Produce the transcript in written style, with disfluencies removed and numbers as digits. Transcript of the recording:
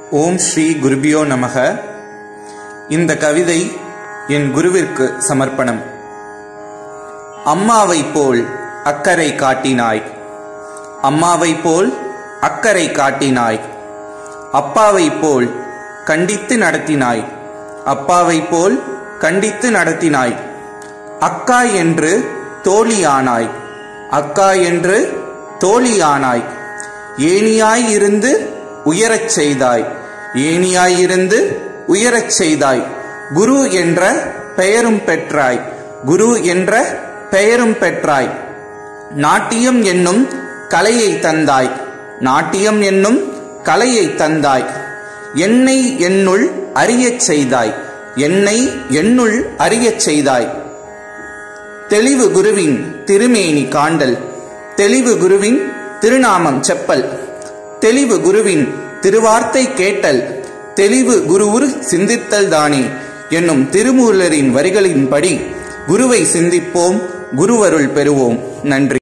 ஓம் ஸ்ரீ குருபியோ நமக. இந்த கவிதை என் குருவிற்கு சமர்ப்பணம். அம்மாவை போல் அக்கறை காட்டினாய், அம்மாவை போல் அக்கறை காட்டினாய். அப்பாவை போல் கண்டித்து நடத்தினாய், அப்பாவை போல் கண்டித்து நடத்தினாய். அக்கா என்று தோழியானாய், அக்கா என்று தோழியானாய். ஏணியாய் இருந்து உயரச் செய்தாய், ஏணியாயிருந்து உயரச் செய்தாய். குரு என்ற பெயரும் பெற்றாய், குரு என்ற பெயரும் பெற்றாய். நாட்டியம் என்னும் கலையை தந்தாய், நாட்டியம் என்னும் கலையை தந்தாய். என்னை என்னுள் அறியச் செய்தாய், என்னை என்னுள் அறியச் செய்தாய். தெளிவு குருவின் திருமேனி காண்டல், தெளிவு குருவின் திருநாமம் செப்பல். தெளிவு குருவின் திருவார்த்தை கேட்டல், தெளிவு குருவுர் சிந்தித்தல் தானே என்னும் திருமூலரின் வரிகளின்படி குருவை சிந்திப்போம், குருவருள் பெறுவோம். நன்றி.